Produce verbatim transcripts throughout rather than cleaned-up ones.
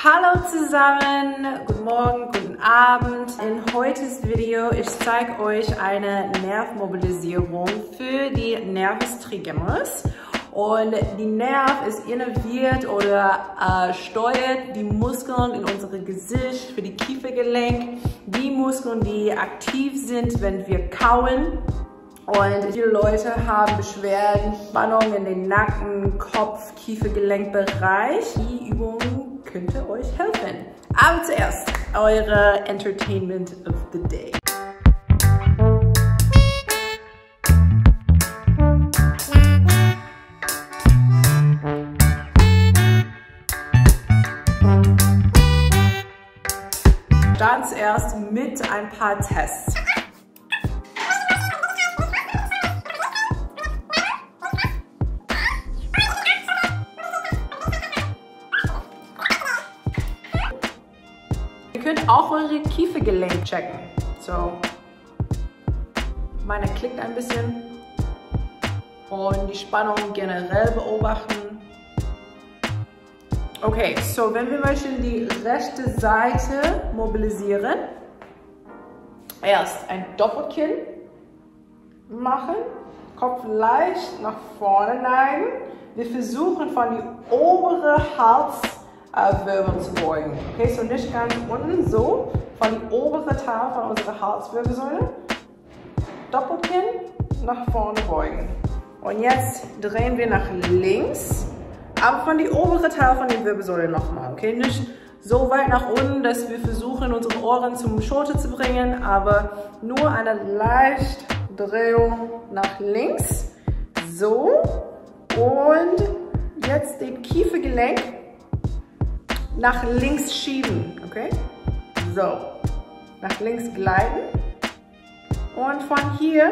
Hallo zusammen, guten Morgen, guten Abend. In heutiges Video, ich zeige euch eine Nervmobilisierung für die Nervus trigeminus. Und die Nerv ist innerviert oder äh, steuert die Muskeln in unserem Gesicht, für die Kiefergelenk, die Muskeln, die aktiv sind, wenn wir kauen. Und viele Leute haben Beschwerden, Spannung in den Nacken, Kopf, Kiefergelenkbereich. Die Übung könnte euch helfen. Aber zuerst eure Entertainment of the Day. Dann zuerst mit ein paar Tests. Ihr könnt auch eure Kiefergelenk checken. So, meine klickt ein bisschen und die Spannung generell beobachten. Okay, so wenn wir möchten die rechte Seite mobilisieren, erst ein Doppelkinn machen, Kopf leicht nach vorne neigen. Wir versuchen von die obere Halswirbel zu beugen. Okay, so nicht ganz unten, so von die obere Teil von unserer Halswirbelsäule. Doppelkinn nach vorne beugen. Und jetzt drehen wir nach links. Aber von die obere Teil von der Wirbelsäule nochmal, okay? Nicht so weit nach unten, dass wir versuchen, unsere Ohren zum Schulter zu bringen, aber nur eine leichte Drehung nach links. So. Und jetzt den Kiefergelenk nach links schieben, okay? So. Nach links gleiten. Und von hier,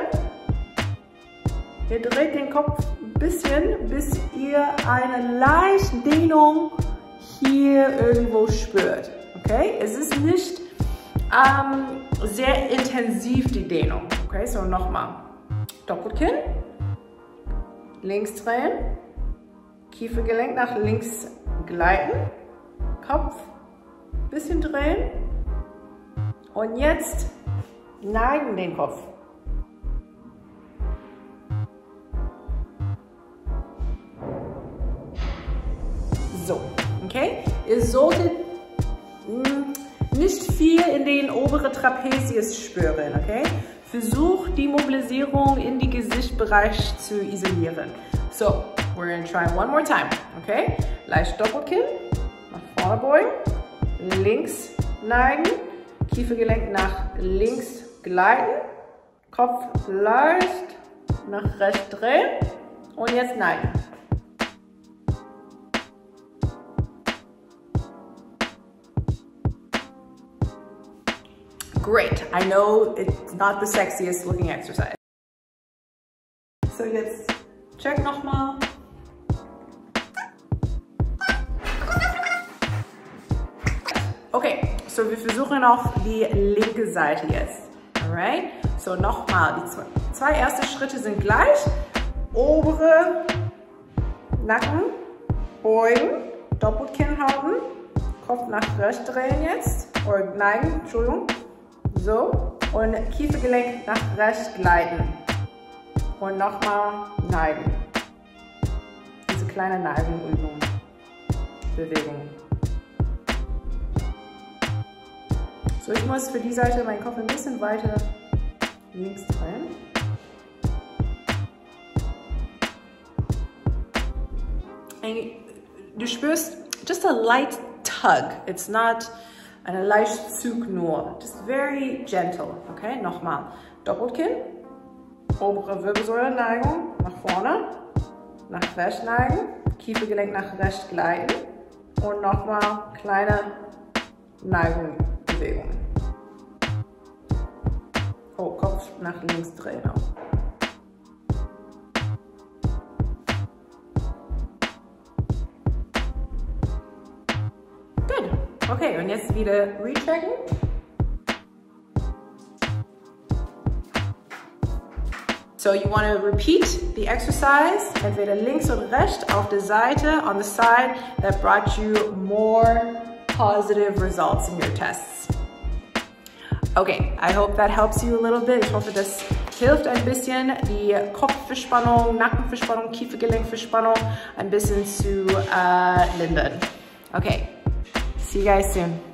ihr dreht den Kopf ein bisschen, bis ihr eine leichte Dehnung hier irgendwo spürt. Okay? Es ist nicht ähm, sehr intensiv, die Dehnung. Okay, so nochmal. Doppelkinn. Links drehen. Kiefergelenk nach links gleiten. Kopf ein bisschen drehen. Und jetzt neigen den Kopf. So, okay? Ihr solltet mh, nicht viel in den oberen Trapezius spüren, okay? Versucht die Mobilisierung in die Gesichtsbereich zu isolieren. So, we're gonna try one more time, okay? Leicht Doppelkinn, nach vorne beugen, links neigen, Kiefergelenk nach links gleiten, Kopf leicht nach rechts drehen und jetzt neigen. Great, I know it's not the sexiest looking exercise. So jetzt check nochmal. Okay, so wir versuchen auf die linke Seite jetzt. Alright, so nochmal. Die zwei, zwei ersten Schritte sind gleich. Obere Nacken beugen, Doppelkinn halten, Kopf nach rechts drehen jetzt. Oder neigen, Entschuldigung. So, und Kiefergelenk nach rechts gleiten. Und nochmal neigen. Diese kleine Neigenübung, Bewegung. So, ich muss für die Seite meinen Kopf ein bisschen weiter links drehen. Und du spürst just a light tug. It's not eine leichte Zug nur. Just very gentle. Okay, nochmal. Doppelkinn. Obere Wirbelsäule Neigung. Nach vorne. Nach rechts neigen. Kiefergelenk nach rechts gleiten. Und nochmal kleine Neigung, Bewegung. Oh, Kopf nach links drehen auch. Okay, und jetzt wieder rechecken. So you want to repeat the exercise, entweder links oder rechts auf der Seite, on the side that brought you more positive results in your tests. Okay, I hope that helps you a little bit. Ich hoffe, das hilft ein bisschen, die Kopfverspannung, Nackenverspannung, Kiefergelenkverspannung ein bisschen zu äh, lindern. Okay, see you guys soon.